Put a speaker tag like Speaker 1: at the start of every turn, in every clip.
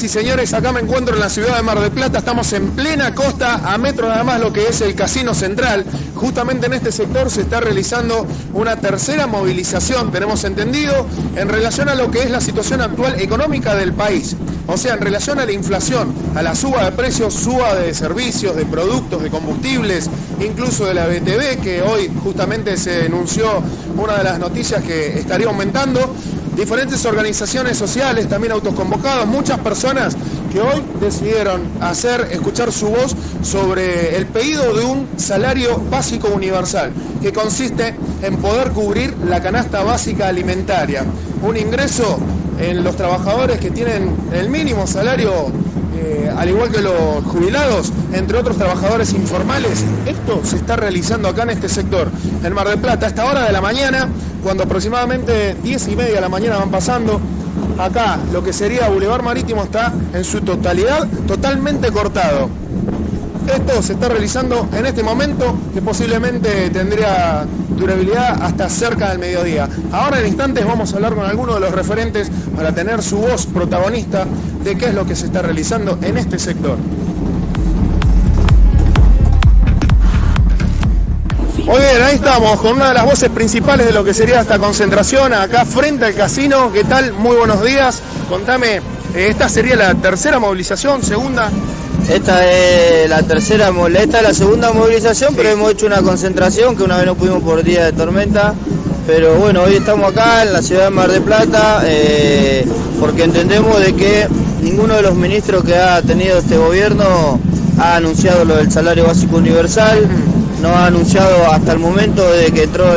Speaker 1: Señoras y señores, acá me encuentro en la ciudad de Mar del Plata, estamos en plena costa, a metros nada más lo que es el Casino Central. Justamente en este sector se está realizando una tercera movilización, tenemos entendido, en relación a lo que es la situación actual económica del país. O sea, en relación a la inflación, a la suba de precios, suba de servicios, de productos, de combustibles, incluso de la BTV, que hoy justamente se denunció una de las noticias que estaría aumentando. Diferentes organizaciones sociales, también autoconvocados, muchas personas que hoy decidieron escuchar su voz sobre el pedido de un salario básico universal, que consiste en poder cubrir la canasta básica alimentaria. Un ingreso en los trabajadores que tienen el mínimo salario, al igual que los jubilados, entre otros trabajadores informales. Esto se está realizando acá en este sector, en Mar del Plata, a esta hora de la mañana, cuando aproximadamente 10:30 de la mañana van pasando. Acá, lo que sería Boulevard Marítimo está en su totalidad totalmente cortado. Esto se está realizando en este momento, que posiblemente tendría durabilidad hasta cerca del mediodía. Ahora en instantes vamos a hablar con algunos de los referentes para tener su voz protagonista de qué es lo que se está realizando en este sector. Muy bien, ahí estamos con una de las voces principales de lo que sería esta concentración acá frente al casino. ¿Qué tal? Muy buenos días. Contame, ¿esta sería la tercera movilización, segunda?
Speaker 2: Esta es la segunda movilización, pero hemos hecho una concentración que una vez no pudimos por día de tormenta. Pero bueno, hoy estamos acá en la ciudad de Mar del Plata porque entendemos de que ninguno de los ministros que ha tenido este gobierno ha anunciado lo del salario básico universal. No ha anunciado hasta el momento de que entró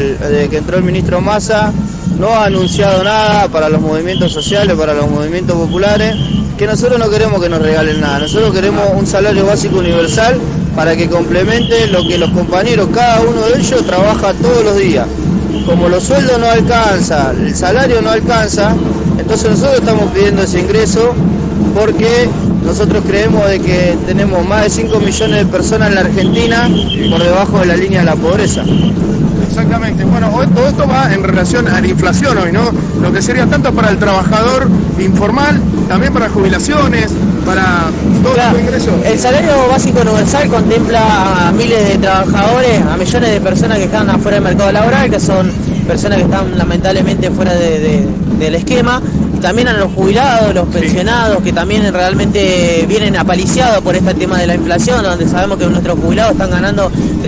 Speaker 2: el ministro Massa, no ha anunciado nada para los movimientos sociales, para los movimientos populares, que nosotros no queremos que nos regalen nada, nosotros queremos un salario básico universal para que complemente lo que los compañeros, cada uno de ellos, trabaja todos los días. Como los sueldos no alcanzan, el salario no alcanza, entonces nosotros estamos pidiendo ese ingreso porque nosotros creemos de que tenemos más de 5 millones de personas en la Argentina por debajo de la línea de la pobreza.
Speaker 1: Exactamente. Bueno, todo esto va en relación a la inflación hoy, ¿no? Lo que sería tanto para el trabajador informal, también para jubilaciones, para todos los ingresos.
Speaker 3: El salario básico universal contempla a miles de trabajadores, a millones de personas que están afuera del mercado laboral, que son personas que están lamentablemente fuera del esquema. También a los jubilados, los pensionados, que también realmente vienen apaliciados por este tema de la inflación, donde sabemos que nuestros jubilados están ganando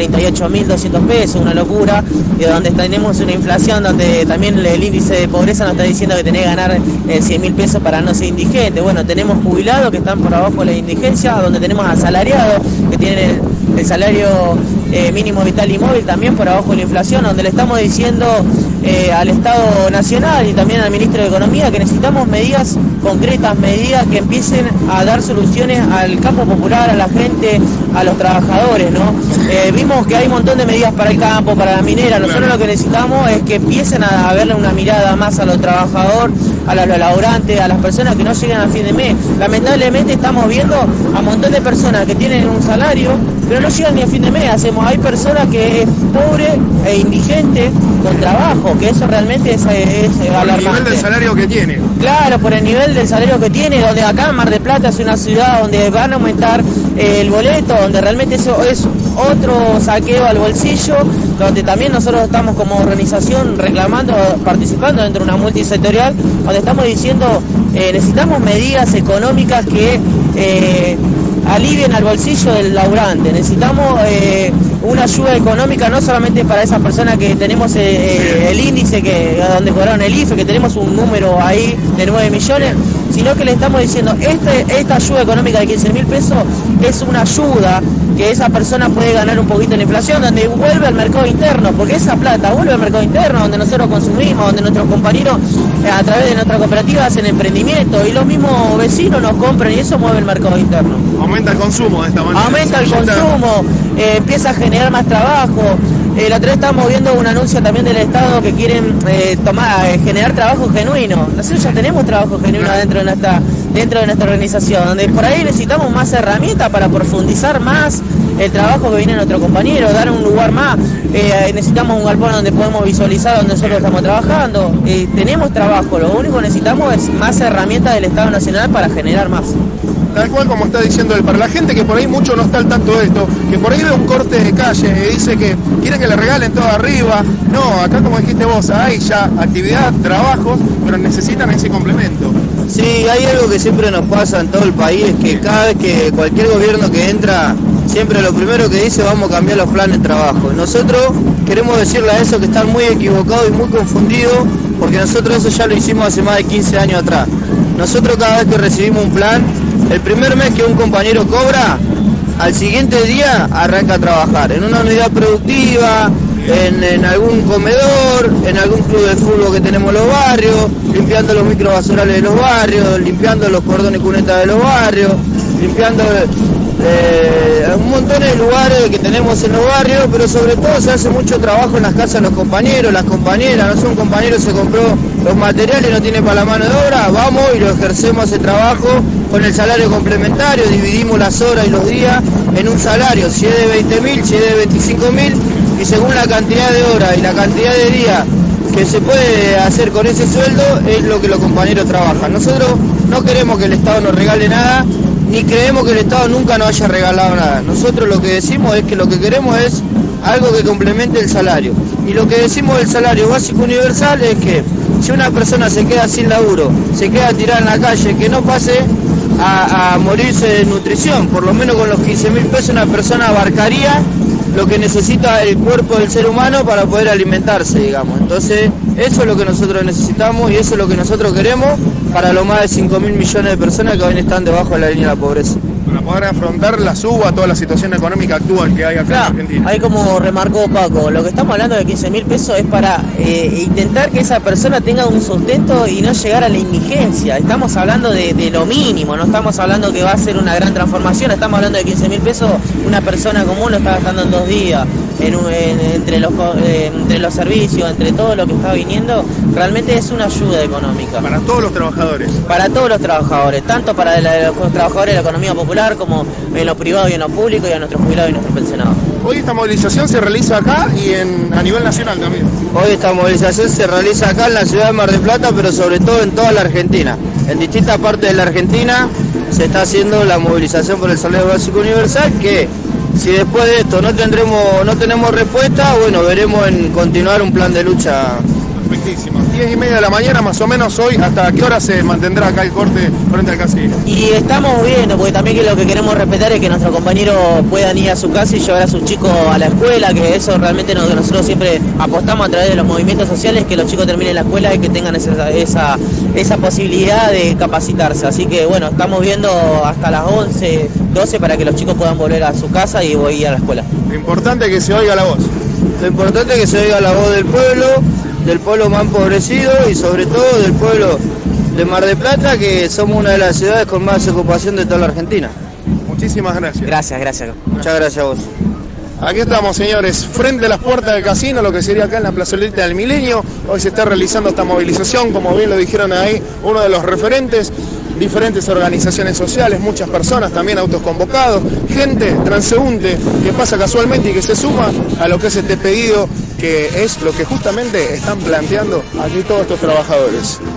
Speaker 3: 38.200 pesos, una locura, y donde tenemos una inflación donde también el índice de pobreza nos está diciendo que tenés que ganar 100.000 pesos para no ser indigente. Bueno, tenemos jubilados que están por abajo de la indigencia, donde tenemos asalariados que tienen el salario mínimo vital y móvil también por abajo de la inflación, donde le estamos diciendo al Estado Nacional y también al Ministro de Economía que necesitamos medidas concretas, medidas que empiecen a dar soluciones al campo popular, a la gente, a los trabajadores, ¿no? Vimos que hay un montón de medidas para el campo, para la minera. Nosotros lo que necesitamos es que empiecen a verle una mirada más a los trabajadores, a los laburantes, a las personas que no llegan a fin de mes. Lamentablemente estamos viendo a un montón de personas que tienen un salario, pero no llegan ni a fin de mes. Hay personas que es pobre e indigente con trabajo, que eso realmente es alarmante.
Speaker 1: Por el nivel del salario que tiene.
Speaker 3: Claro, por el nivel del salario que tiene, donde acá Mar del Plata es una ciudad donde van a aumentar el boleto, donde realmente eso es otro saqueo al bolsillo, donde también nosotros estamos como organización reclamando, participando dentro de una multisectorial, donde estamos diciendo necesitamos medidas económicas que alivien al bolsillo del laburante. Necesitamos una ayuda económica no solamente para esas personas que tenemos el índice donde cobraron el IFE, que tenemos un número ahí de 9 millones, sino que le estamos diciendo esta ayuda económica de 15.000 pesos es una ayuda que esa persona puede ganar un poquito en la inflación, donde vuelve al mercado interno, porque esa plata vuelve al mercado interno, donde nosotros consumimos, donde nuestros compañeros a través de nuestra cooperativa hacen emprendimiento y los mismos vecinos nos compran y eso mueve el mercado interno.
Speaker 1: Aumenta el consumo de esta manera.
Speaker 3: Aumenta el consumo, empieza a generar más trabajo. La otra vez estábamos viendo un anuncio también del Estado que quieren generar trabajo genuino. Nosotros ya tenemos trabajo genuino dentro de nuestra organización, donde por ahí necesitamos más herramientas para profundizar más el trabajo que viene nuestro compañero, dar un lugar más. Necesitamos un galpón donde podemos visualizar donde nosotros estamos trabajando. Tenemos trabajo, lo único que necesitamos es más herramientas del Estado Nacional para generar más.
Speaker 1: Tal cual como está diciendo él, para la gente que por ahí mucho no está al tanto de esto, que por ahí ve un corte de calle y dice que quieren que le regalen todo arriba. No, acá como dijiste vos, hay ya actividad, trabajos, pero necesitan ese complemento.
Speaker 2: Sí, hay algo que siempre nos pasa en todo el país, es que cada vez que cualquier gobierno que entra, siempre lo primero que dice, vamos a cambiar los planes de trabajo. Nosotros queremos decirle a eso que están muy equivocados y muy confundidos, porque nosotros eso ya lo hicimos hace más de 15 años atrás. Nosotros cada vez que recibimos un plan, el primer mes que un compañero cobra, al siguiente día arranca a trabajar en una unidad productiva, en algún comedor, en algún club de fútbol que tenemos en los barrios, limpiando los microbasurales de los barrios, limpiando los cordones cunetas de los barrios, limpiando un montón de lugares que tenemos en los barrios, pero sobre todo se hace mucho trabajo en las casas de los compañeros, las compañeras. No sé, un compañero se compró los materiales y no tiene para la mano de obra, vamos y lo ejercemos ese trabajo con el salario complementario, dividimos las horas y los días en un salario, si es de 20.000, si es de 25.000, y según la cantidad de horas y la cantidad de días que se puede hacer con ese sueldo, es lo que los compañeros trabajan. Nosotros no queremos que el Estado nos regale nada, ni creemos que el Estado nunca nos haya regalado nada. Nosotros lo que decimos es que lo que queremos es algo que complemente el salario. Y lo que decimos del salario básico universal es que si una persona se queda sin laburo, se queda tirada en la calle, que no pase a morirse de nutrición. Por lo menos con los 15.000 pesos una persona abarcaría lo que necesita el cuerpo del ser humano para poder alimentarse, digamos. Entonces, eso es lo que nosotros necesitamos y eso es lo que nosotros queremos para los más de 5.000 millones de personas que hoy están debajo de la línea de la pobreza.
Speaker 1: Para poder afrontar la suba, toda la situación económica actual que hay acá en Argentina.
Speaker 3: Ahí como remarcó Paco, lo que estamos hablando de 15.000 pesos es para intentar que esa persona tenga un sustento y no llegar a la indigencia. Estamos hablando de lo mínimo, no estamos hablando que va a ser una gran transformación, estamos hablando de 15.000 pesos, una persona común lo está gastando en 2 días. Entre los servicios, entre todo lo que está viniendo, realmente es una ayuda económica.
Speaker 1: Para todos los trabajadores.
Speaker 3: Para todos los trabajadores, tanto para los trabajadores de la economía popular como en lo privado y en lo público y a nuestros jubilados y nuestros pensionados.
Speaker 1: Hoy esta movilización se realiza acá y a nivel nacional también.
Speaker 2: Hoy esta movilización se realiza acá en la ciudad de Mar del Plata, pero sobre todo en toda la Argentina. En distintas partes de la Argentina se está haciendo la movilización por el salario básico universal, que si después de esto no tenemos respuesta, bueno, veremos en continuar un plan de lucha.
Speaker 1: Perfectísimo. 10:30 de la mañana más o menos hoy, ¿hasta qué hora se mantendrá acá el corte frente al casino?
Speaker 3: Y estamos viendo, porque también que lo que queremos respetar es que nuestros compañeros puedan ir a su casa y llevar a sus chicos a la escuela, que eso realmente es lo que nosotros siempre apostamos a través de los movimientos sociales, que los chicos terminen la escuela y que tengan esa posibilidad de capacitarse. Así que bueno, estamos viendo hasta las 11, 12 para que los chicos puedan volver a su casa y voy a ir a la escuela.
Speaker 1: Lo importante es que se oiga la voz.
Speaker 2: Lo importante es que se oiga la voz del pueblo más empobrecido y sobre todo del pueblo de Mar del Plata, que somos una de las ciudades con más ocupación de toda la Argentina.
Speaker 1: Muchísimas gracias.
Speaker 3: Gracias.
Speaker 2: Muchas gracias a vos.
Speaker 1: Aquí estamos, señores, frente a las puertas del casino, lo que sería acá en la plazoleta del Milenio. Hoy se está realizando esta movilización, como bien lo dijeron ahí, uno de los referentes, diferentes organizaciones sociales, muchas personas, también autos convocados, gente transeúnte que pasa casualmente y que se suma a lo que es este pedido, que es lo que justamente están planteando aquí todos estos trabajadores.